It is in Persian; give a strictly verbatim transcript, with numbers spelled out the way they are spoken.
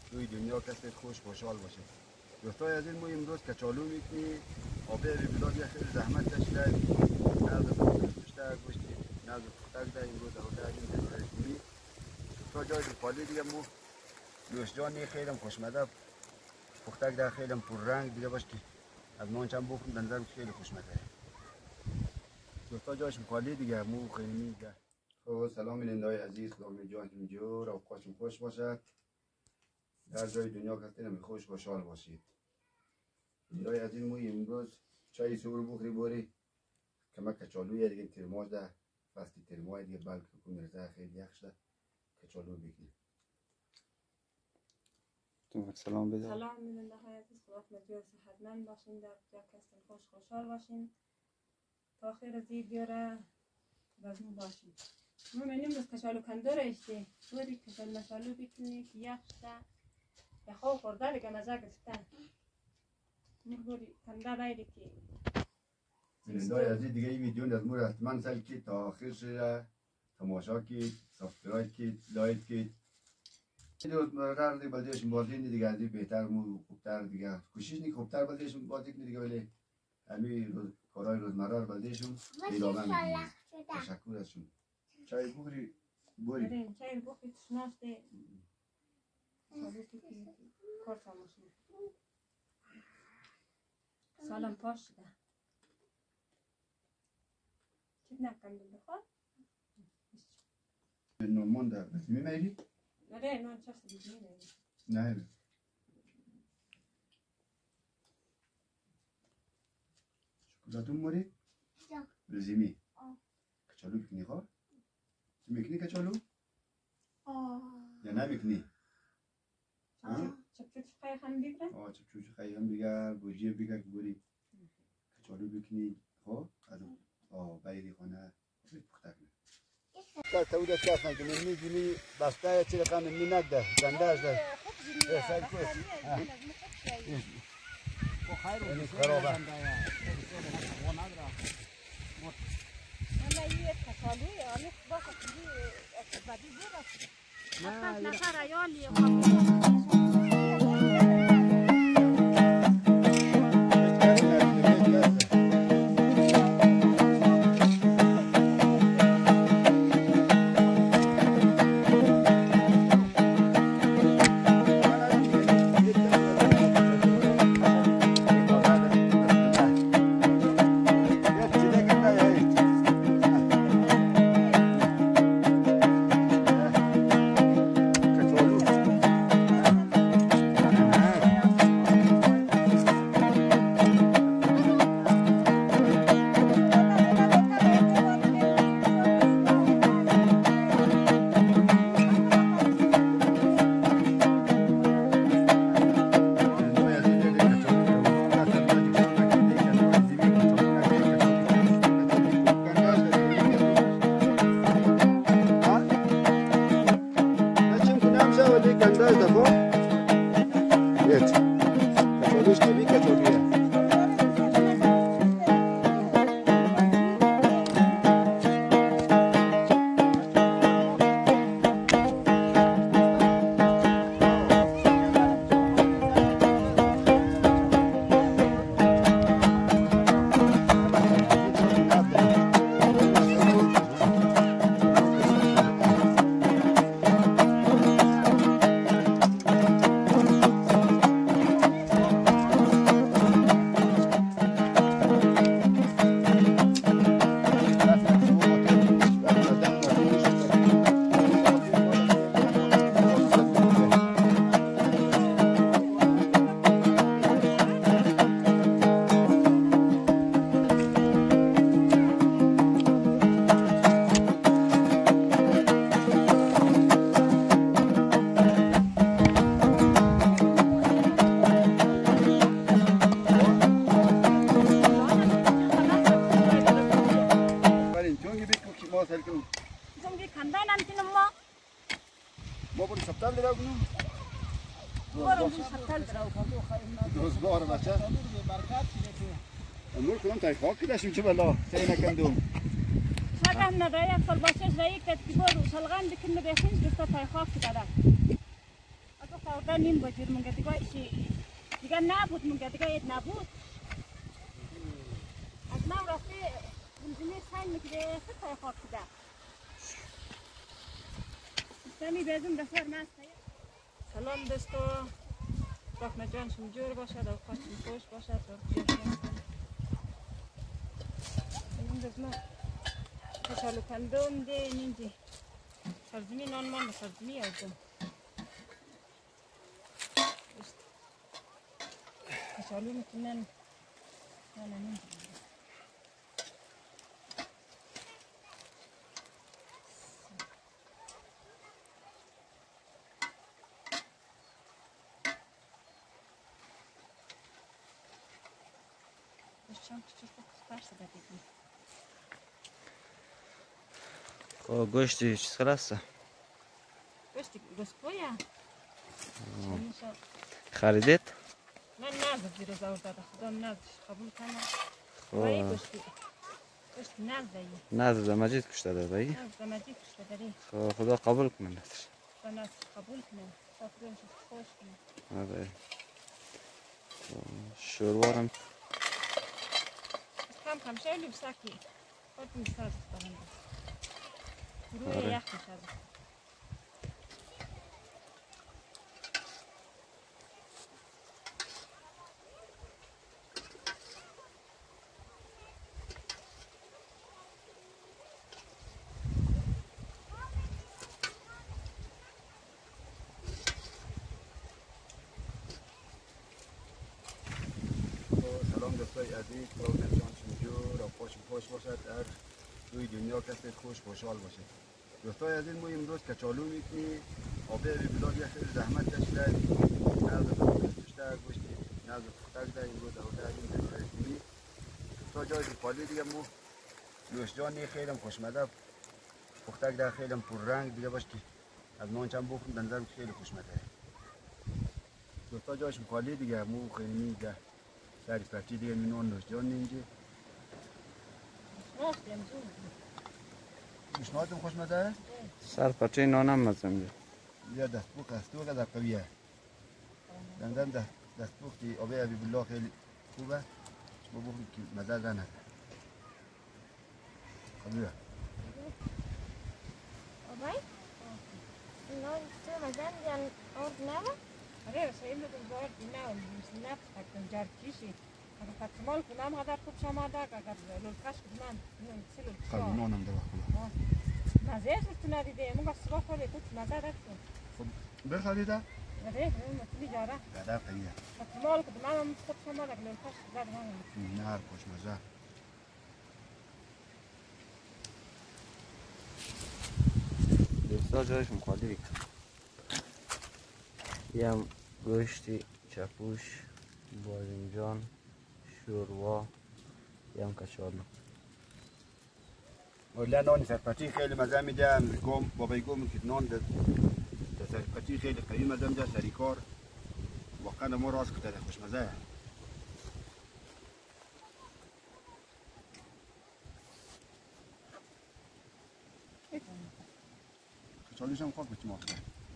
توی دنیا کسی خوش خوشحال باشه. دوستای از این ما امروز کچالو میکنی آبه بلاد یه خیلی زحمت کشیده نزد پشته گوشتی نزد پختک ده امروز آبه این دسترسیمی تا جای خالی دیگه مو نوشجان خیلی خوشمده پختک ده خیلی پر رنگ دیگه باش که از نان چند بخورم به نظر خیلی خوشمزه. دوستا جایشون خالی دیگه مو خیلی دیگه. خب سلام بیننده‌های عزیز، خداوند جانتون جور و اوقاتتون خوش باشد. در جای دنیا کسی خوش خوشحال باشید. بیننده‌های عزیز مو امروز چای سور بخوری بوری که ما کچالوی دیگه ترماج ده فصل ترمای دیگه بلکه که میرزه خیلی یخش ده کچالو بکنیم. تو سلام بده. سلام بیننده‌های عزیز، خداوند جور صحتمند باشین، در جا کسی خوش خوشحال باشین. تا آخر از ویدیو را بازمون باشین. ما می‌بینیم روز کچالو کنده را اشته بوری کچالو مسالو بکنی که یخشته یا خواه خورده دیگه مزه گرفتن بوری کنده بایدی که بیننده‌های عزیز دیگه این ویدیو از مور حتما سل که تا آخرش را تماشا کید، سابسکرایب کید، لایک کید. دوست مرار دیگه بازیشون بازی دیگه از این بهتر مو خوبتر دیگه کوشش نی خوبتر بازیشون بازی کنی دیگه ولی همین روز کارهای روزمره بازیشون ادامه میدیم. تشکر ازشون. چای بخوری بوری. بریم چای بخوری تشناسته کار تماشا سالم پاش شده چیز نکنده بخواد نون ده بس میمیری؟ نه نان چرس دیگه میمیری نه شکلاتون موری؟ رزیمی کچالو بکنی خواه؟ تو میکنی کچالو؟ یا نمیکنی؟ چپ چپ خیلی هم بگیره؟ آه چپ چپ خیلی هم بگیر گوجه بگیر که بوری کچالو بکنی خواه؟ از آه بایدی خانه پختک نه که تودت کس نکنی میگیمی بسته چی رقم می نده گنده از ده سر کس این خرابه اما یه کچالوی آنی باشه کنی اکبادی برست اصلا نفر ایالی روزگار بچه امور کنم تای خاک داشتیم چه بلا سعی نکندم شاگه نداره یک سال باشش رایی که تیبور و شلغن بکن بخینش دستا تای خاک داره اگه ساعت نیم بجور مونگه دیگه ایشی دیگه نبود مونگه دیگه اید نبود از من رفته زمزمه سنگ میکده سه خاک کده سمی بیزم بسر مسته سلام دوستو رحمه جانشون جور باشد و خوشم خوش باشد و جشن این بزمه کشالو کندم ده نینجی سرزمی نان من سرزمی یادم کشالو میتونن نان نینجی چند چیز فرس بدید خب گوشتی چیز خلاصه گوشتی گوسپویا خریدید؟ من نزد زیر زور داده خودم نزدش قبول کنم وای گوشتی گوشتی نزده نزده مجید کشته داده ای؟ نزده مجید کشته داری خب خدا قبول کنه نتش خدا نزد قبول کنه سافرونش خوش کنه آره شوروارم کم کم شایلی بساکی خود میساز کنم روی یخ میشد سلام دوستای عزیز رحمت جانشون جور و خوش خوش باشد در روی دنیا کسی خوش خوشحال باشه دوستای عزیز ما امروز کچالو میکنیم آبه بلاد یه خیلی زحمت کشیده نزد کشته گوشتی نزد پختک ده امروز دوده این دسترسیمی تا جای خالی دیگه ما نوشجانی خیلی خوشمده پختک ده خیلی پر رنگ دیگه باش که از نان چند بخورم دنظرم خیلی خوشمده دوستا جایشون خالی دیگه مو خیلی ده سری پرچی دیگه می نان نوشجان اینجا مشناتم خوشمده؟ سر پچه نانم مزم بید یا دستبوک هستو که در قویه دندن دستبوک دی آبه عبی بالله خیلی خوبه ما بخوریم که مزه زنه قویه آبای؟ اینا تو مزن دیان آرد نوه؟ آره سایل دو بار دینا نه فکر جار کیشی اگر فتمال کنم هدر خوب شما دار اگر لولکش کنم نه سلول قلب نانم در خدا مزه است تو ندیده مگه صبح خالی تو مزه داشت خب بخریده؟ آره مطلی جاره گده قویه فتمال کنم خوب شما دار لولکش دار من نه خوشمزه دوستا جایشون خالی یم گوشتی چپوش بادمجان شوروا یم کچالو ولی نان سرپچی خیلی مزه میده گم بابای گم که نان ده سرپچی خیلی قوی مزه میده سری کار واقعا ما راست کده خوشمزه کچالوش هم خواب بچه ما